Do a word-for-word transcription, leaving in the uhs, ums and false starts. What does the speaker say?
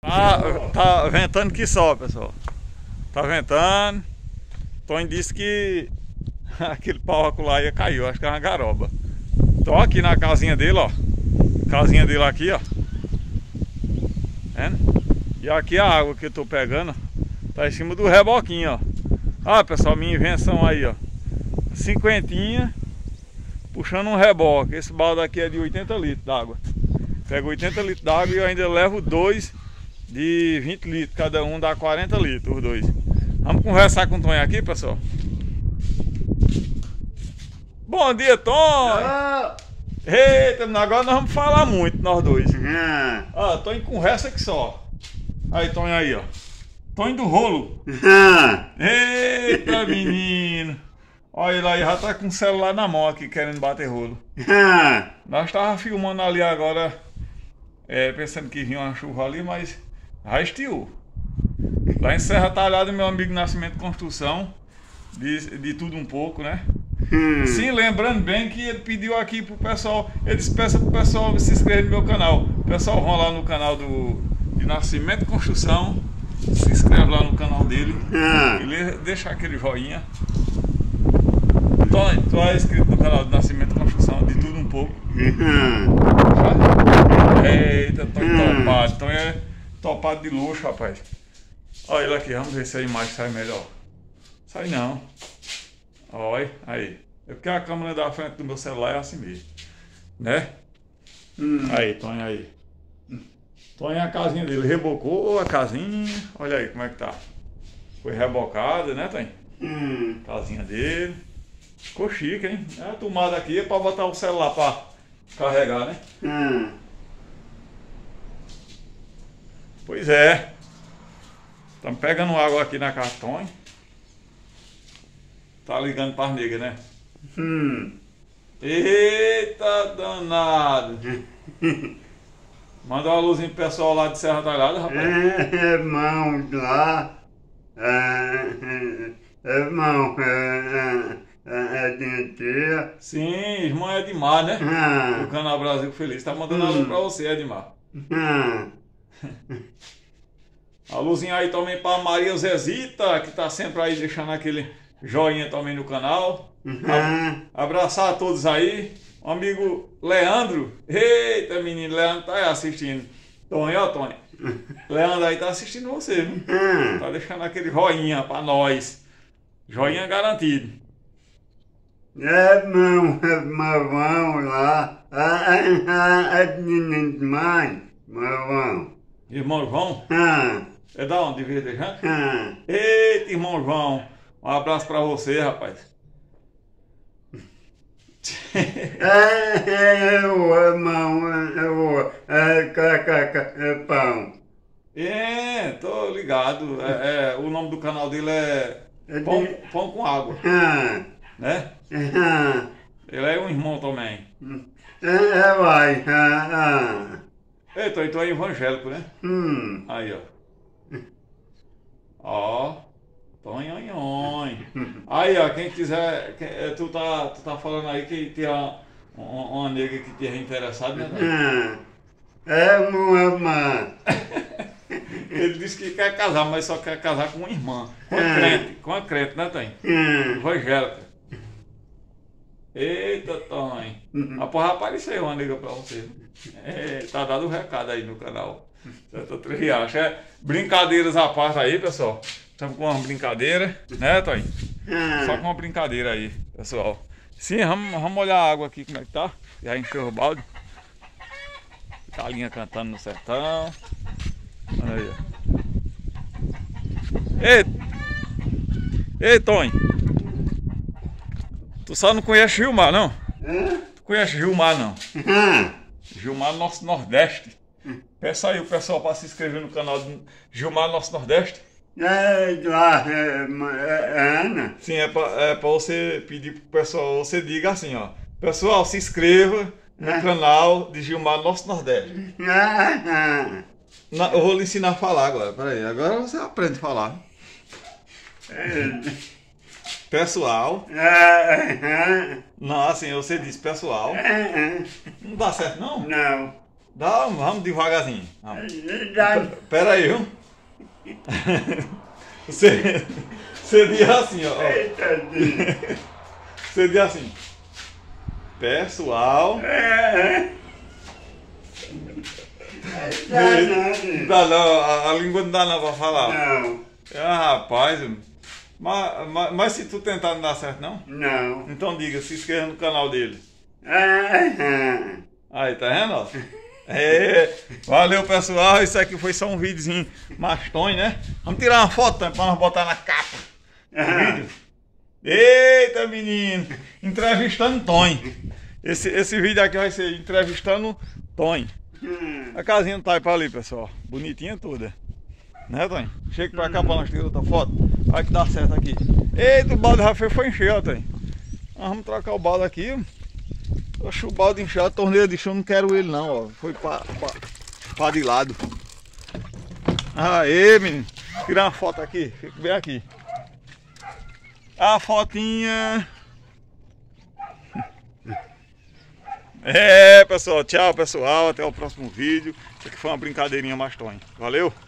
Tá, tá ventando que só, pessoal. Tá ventando. Tony disse que aquele pau lá ia cair, acho que é uma garoba. Tô aqui na casinha dele, ó. Casinha dele aqui, ó. Vendo? E aqui a água que eu tô pegando tá em cima do reboquinho, ó. Ah, pessoal, minha invenção aí, ó. Cinquentinha puxando um reboque. Esse balde aqui é de oitenta litros d'água. Pego oitenta litros d'água e eu ainda levo dois de vinte litros. Cada um dá quarenta litros, os dois. Vamos conversar com o Tonho aqui, pessoal. Bom dia, Tonho! Oh. Eita, agora nós vamos falar muito, nós dois. Uhum. Ó, Tonho conversa que só. Aí, Tonho aí, ó. Tonho do rolo. Uhum. Eita, menino. Olha ele aí, já tá com o celular na mão aqui, querendo bater rolo. Uhum. Nós tava filmando ali agora, é, pensando que vinha uma chuva ali, mas já estiou. Lá em Serra Talhada, meu amigo Nascimento Construção, de, de tudo um pouco, né? Uhum. Sim, lembrando bem que ele pediu aqui pro pessoal, ele disse, peça pro pessoal se inscrever no meu canal. O pessoal vão lá no canal do de Nascimento Construção, se inscreve lá no canal dele, Uhum. ele deixa aquele joinha. Tonho, tu é inscrito no canal do Nascimento Construção, de tudo um pouco. Uhum. Eita, Tonho Hum. topado, Tonho é topado de luxo, rapaz. Olha ele aqui, vamos ver se a imagem sai melhor. Sai não. Olha, aí. É porque a câmera da frente do meu celular é assim mesmo. Né? Uhum. Aí, Tonho aí. Tonho é a casinha dele. Rebocou a casinha. Olha aí como é que tá. Foi rebocada, né, Tonho? Uhum. Casinha dele. Ficou chique, hein? É a tomada aqui é pra botar o celular pra carregar, né? Uhum. Pois é. Estamos pegando água aqui na casa do Tonho. Tá ligando para as negras, né? Uhum. Eita danado! Manda uma luzinha pro pessoal lá de Serra Talhada, rapaz. É, irmão lá. É, é, irmão, é, é, é de tia. Sim, irmão Edmar, né? Ah. Do canal Brasil Feliz. Tá mandando Hum. alô pra você, Edmar. Uhum. A luzinha aí também pra Maria Zezita, que tá sempre aí deixando aquele joinha também no canal. Uhum. Abraçar a todos aí. O amigo Leandro. Eita, menino, Leandro tá aí assistindo. Tonho, ó, Tonho. Leandro aí tá assistindo você, viu? Uhum. Tá deixando aquele joinha pra nós. Joinha garantido. É, irmão, irmão lá. É, é de demais, irmão. Irmão João. Ah. É da onde? De Verdejante? Ah. Eita, irmão João. Um abraço pra você, rapaz. É, é, o irmão, é o, é, cacaca, é pão. É, tô ligado. É, é, o nome do canal dele é É Pão, de... Pão com Água, Ah. né? Ah. Ele é um irmão também. É, é, vai, ah, ah. Eita, então é evangélico, né? Hum. Aí, ó. Ó. Tonhonhon. Aí, ó, quem quiser. Quem, é, tu, tá, tu tá falando aí que tem uma, uma, uma nega que tinha interessado, né? Ah. É uma irmã. Ele disse que quer casar, mas só quer casar com uma irmã. Com a Ah. crente. Com a crente, né, Tonho? Hum. Evangélica. Eita, Tonho. A porra apareceu uma nega pra você. É, tá dado o recado aí no canal. Santa Triacha. É, brincadeiras à parte aí, pessoal. Estamos com uma brincadeira, né, Tonho? Só com uma brincadeira aí, pessoal. Sim, vamos, vamos olhar a água aqui, como é que tá. Já encheu o balde. Galinha cantando no sertão. Olha aí, ó. Ei! Ei, Tonho! Tu só não conhece Gilmar, não? Hã? Tu conhece Gilmar, não? Ah. Gilmar Nosso Nordeste. Peça aí o pessoal para se inscrever no canal do Gilmar Nosso Nordeste. É, lá, é, é, Ana. Sim, é para é pra você pedir pro pessoal, você diga assim, ó. Pessoal, se inscreva no É. canal de Gilmar Nosso Nordeste. Ah, ah. Na- eu vou lhe ensinar a falar agora, peraí. Agora você aprende a falar. É. Pessoal. Ah, Não, assim, você diz pessoal. ah. Não dá certo, não? Não. Dá, vamos devagarzinho. Vamos. Já. Pera aí, viu? Você, você diz assim, ó. Eita, Deus. Você diz assim. Pessoal. É. Dá Não dá não, a, a língua não dá não pra falar. não. Ah, rapaz. Mas, mas, mas se tu tentar não dá certo, não? Não. Então diga, se inscreva no canal dele. Ah, Aí, tá vendo? Ó? É, valeu, pessoal. Isso aqui foi só um videozinho mastonho, né? Vamos tirar uma foto pra nós botar na capa do ah. vídeo. Eita, menino! Entrevistando Tonho. Esse, esse vídeo aqui vai ser entrevistando Tonho. Hum. A casinha tá aí pra ali, pessoal. Bonitinha toda. Né, Tonho? Chega pra cá pra nós tirar outra foto. Vai que dá certo aqui. Eita, o balde já foi encher, ó, Tonho. Nós vamos trocar o balde aqui. Oxe, o balde inchado, a torneira de chão, não quero ele não, ó. Foi pra, pra, pra de lado. Aê, menino. Tirar uma foto aqui. Fica bem aqui. A fotinha. É, pessoal. Tchau, pessoal. Até o próximo vídeo. Isso aqui foi uma brincadeirinha mastonha. Valeu.